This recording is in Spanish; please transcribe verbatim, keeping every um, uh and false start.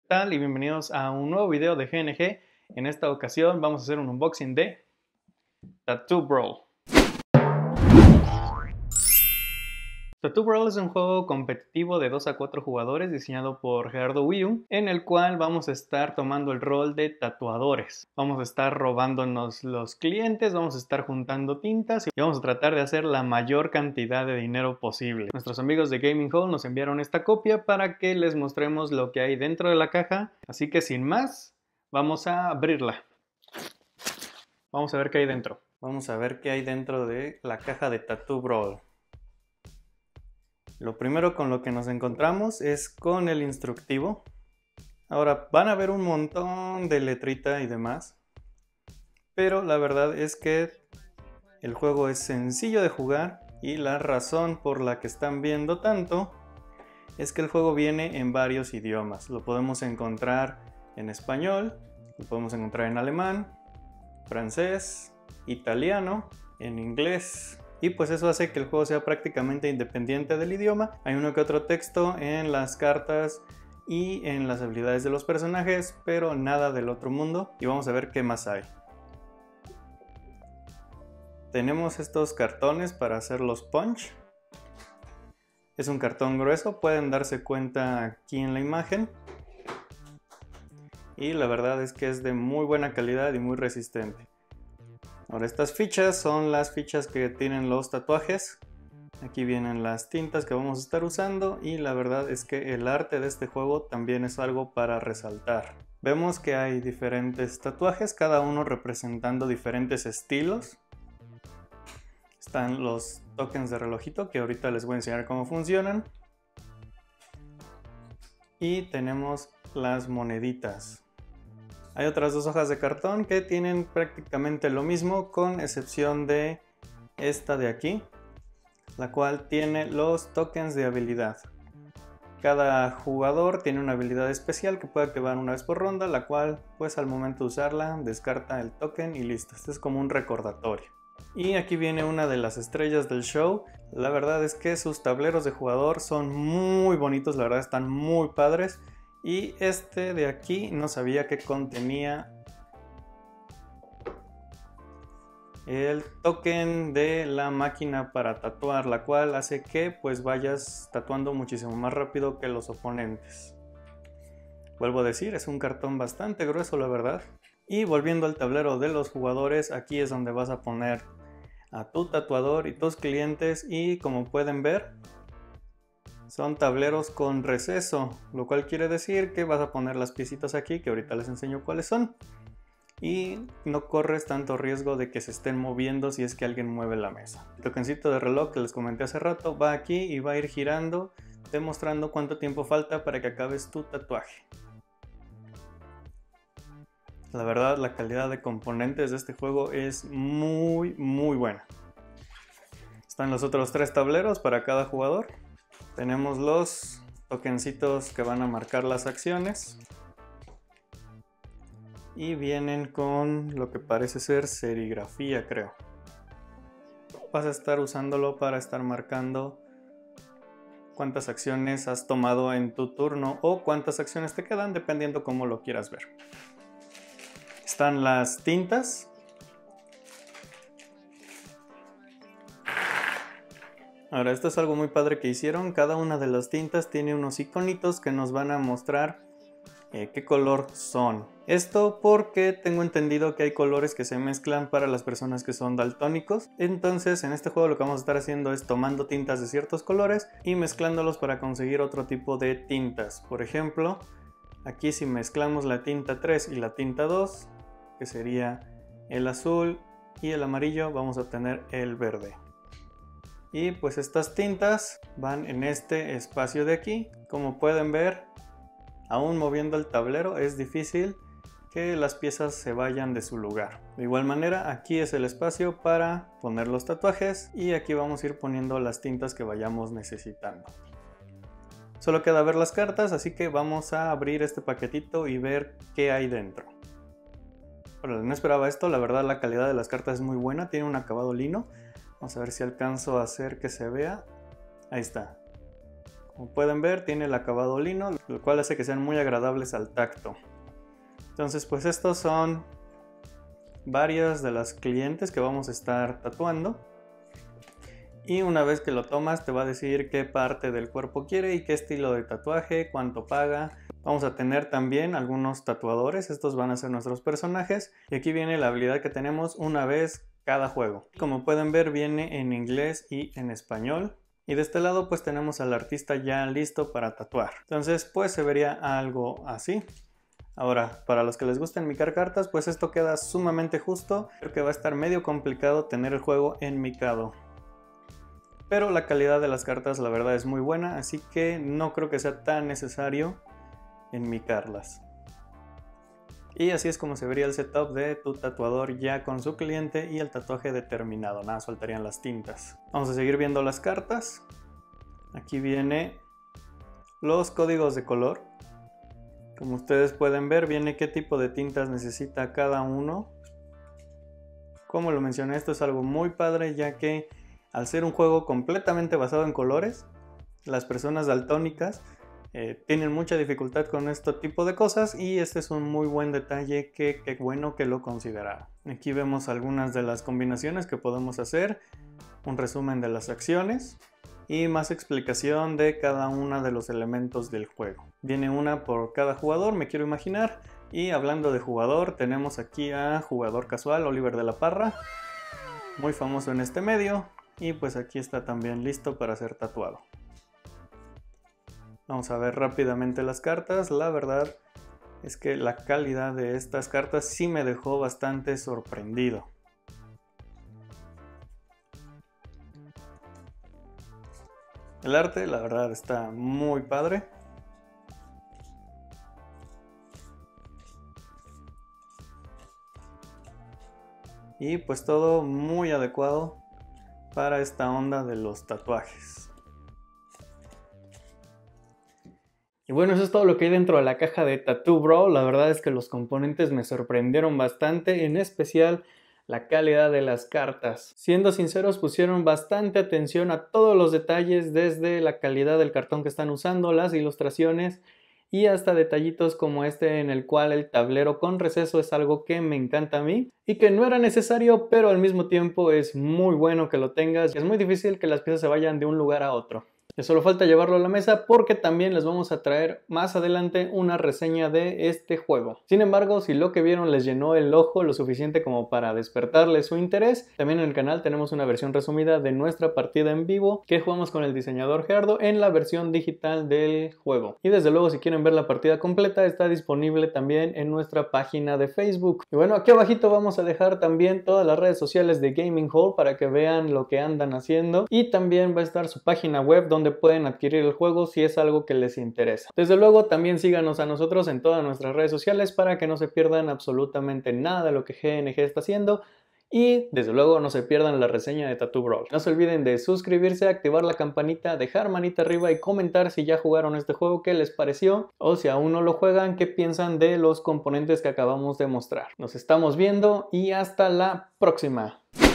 tal? Y bienvenidos a un nuevo video de G N G. En esta ocasión vamos a hacer un unboxing de Tattoo Brawl. Tattoo Brawl es un juego competitivo de dos a cuatro jugadores diseñado por Gerardo Wiu, en el cual vamos a estar tomando el rol de tatuadores. Vamos a estar robándonos los clientes, vamos a estar juntando tintas y vamos a tratar de hacer la mayor cantidad de dinero posible. Nuestros amigos de Gaming Hall nos enviaron esta copia para que les mostremos lo que hay dentro de la caja, así que sin más, vamos a abrirla. Vamos a ver qué hay dentro. Vamos a ver qué hay dentro de la caja de Tattoo Brawl. Lo primero con lo que nos encontramos es con el instructivo. Ahora van a ver un montón de letrita y demás, pero la verdad es que el juego es sencillo de jugar y la razón por la que están viendo tanto es que el juego viene en varios idiomas. Lo podemos encontrar en español, lo podemos encontrar en alemán, francés, italiano, en inglés. Y pues eso hace que el juego sea prácticamente independiente del idioma. Hay uno que otro texto en las cartas y en las habilidades de los personajes, pero nada del otro mundo. Y vamos a ver qué más hay. Tenemos estos cartones para hacer los punch. Es un cartón grueso, pueden darse cuenta aquí en la imagen. Y la verdad es que es de muy buena calidad y muy resistente. Ahora, estas fichas son las fichas que tienen los tatuajes. Aquí vienen las tintas que vamos a estar usando y la verdad es que el arte de este juego también es algo para resaltar. Vemos que hay diferentes tatuajes, cada uno representando diferentes estilos. Están los tokens de relojito que ahorita les voy a enseñar cómo funcionan. Y tenemos las moneditas. Hay otras dos hojas de cartón que tienen prácticamente lo mismo, con excepción de esta de aquí, la cual tiene los tokens de habilidad. Cada jugador tiene una habilidad especial que puede activar una vez por ronda, la cual pues al momento de usarla descarta el token y listo. Este es como un recordatorio. Y aquí viene una de las estrellas del show. La verdad es que sus tableros de jugador son muy bonitos, la verdad están muy padres. Y este de aquí no sabía que contenía el token de la máquina para tatuar, la cual hace que pues vayas tatuando muchísimo más rápido que los oponentes. Vuelvo a decir, es un cartón bastante grueso, la verdad. Y volviendo al tablero de los jugadores, aquí es donde vas a poner a tu tatuador y tus clientes, y como pueden ver, son tableros con receso, lo cual quiere decir que vas a poner las piecitas aquí, que ahorita les enseño cuáles son, y no corres tanto riesgo de que se estén moviendo si es que alguien mueve la mesa. El tokencito de reloj que les comenté hace rato va aquí y va a ir girando, demostrando cuánto tiempo falta para que acabes tu tatuaje. La verdad, la calidad de componentes de este juego es muy muy buena. Están los otros tres tableros para cada jugador. Tenemos los tokencitos que van a marcar las acciones. Y vienen con lo que parece ser serigrafía, creo. Vas a estar usándolo para estar marcando cuántas acciones has tomado en tu turno o cuántas acciones te quedan, dependiendo cómo lo quieras ver. Están las tintas. Ahora, esto es algo muy padre que hicieron. Cada una de las tintas tiene unos iconitos que nos van a mostrar eh, qué color son. Esto porque tengo entendido que hay colores que se mezclan para las personas que son daltónicos. Entonces en este juego lo que vamos a estar haciendo es tomando tintas de ciertos colores y mezclándolos para conseguir otro tipo de tintas. Por ejemplo, aquí si mezclamos la tinta tres y la tinta dos, que sería el azul y el amarillo, vamos a tener el verde. Y pues estas tintas van en este espacio de aquí. Como pueden ver, aún moviendo el tablero es difícil que las piezas se vayan de su lugar. De igual manera, aquí es el espacio para poner los tatuajes y aquí vamos a ir poniendo las tintas que vayamos necesitando. Solo queda ver las cartas, así que vamos a abrir este paquetito y ver qué hay dentro. Bueno, no esperaba esto, la verdad la calidad de las cartas es muy buena, tiene un acabado lino. Vamos a ver si alcanzo a hacer que se vea. Ahí está. Como pueden ver, tiene el acabado lino, lo cual hace que sean muy agradables al tacto. Entonces pues estos son varias de las clientes que vamos a estar tatuando. Y una vez que lo tomas te va a decir qué parte del cuerpo quiere y qué estilo de tatuaje, cuánto paga. Vamos a tener también algunos tatuadores, estos van a ser nuestros personajes. Y aquí viene la habilidad que tenemos una vez cada juego. Como pueden ver, viene en inglés y en español. Y de este lado pues tenemos al artista ya listo para tatuar. Entonces pues se vería algo así. Ahora, para los que les gusta enmicar cartas, pues esto queda sumamente justo. Creo que va a estar medio complicado tener el juego enmicado. Pero la calidad de las cartas la verdad es muy buena, así que no creo que sea tan necesario enmicarlas. Y así es como se vería el setup de tu tatuador ya con su cliente y el tatuaje determinado. Nada, faltarían las tintas. Vamos a seguir viendo las cartas. Aquí viene los códigos de color. Como ustedes pueden ver, viene qué tipo de tintas necesita cada uno. Como lo mencioné, esto es algo muy padre, ya que al ser un juego completamente basado en colores, las personas daltónicas eh, tienen mucha dificultad con este tipo de cosas y este es un muy buen detalle que qué bueno que lo consideraron. Aquí vemos algunas de las combinaciones que podemos hacer, un resumen de las acciones y más explicación de cada uno de los elementos del juego. Viene una por cada jugador, me quiero imaginar. Y hablando de jugador, tenemos aquí a jugador casual, Oliver de la Parra, muy famoso en este medio. Y pues aquí está también listo para ser tatuado. Vamos a ver rápidamente las cartas. La verdad es que la calidad de estas cartas sí me dejó bastante sorprendido. El arte, la verdad, está muy padre. Y pues todo muy adecuado para esta onda de los tatuajes. Y bueno, eso es todo lo que hay dentro de la caja de Tattoo Brawl. La verdad es que los componentes me sorprendieron bastante, en especial la calidad de las cartas. Siendo sinceros, pusieron bastante atención a todos los detalles, desde la calidad del cartón que están usando, las ilustraciones y hasta detallitos como este en el cual el tablero con receso es algo que me encanta a mí y que no era necesario, pero al mismo tiempo es muy bueno que lo tengas. Es muy difícil que las piezas se vayan de un lugar a otro. Ya solo falta llevarlo a la mesa porque también les vamos a traer más adelante una reseña de este juego. Sin embargo, si lo que vieron les llenó el ojo lo suficiente como para despertarles su interés, también en el canal tenemos una versión resumida de nuestra partida en vivo que jugamos con el diseñador Gerardo en la versión digital del juego. Y desde luego, si quieren ver la partida completa, está disponible también en nuestra página de Facebook. Y bueno, aquí abajito vamos a dejar también todas las redes sociales de Gaming Hall para que vean lo que andan haciendo, y también va a estar su página web donde pueden adquirir el juego si es algo que les interesa. Desde luego también síganos a nosotros en todas nuestras redes sociales para que no se pierdan absolutamente nada de lo que G N G está haciendo, y desde luego no se pierdan la reseña de Tattoo Brawl. No se olviden de suscribirse, activar la campanita, dejar manita arriba y comentar si ya jugaron este juego, qué les pareció, o si aún no lo juegan, qué piensan de los componentes que acabamos de mostrar. Nos estamos viendo y hasta la próxima.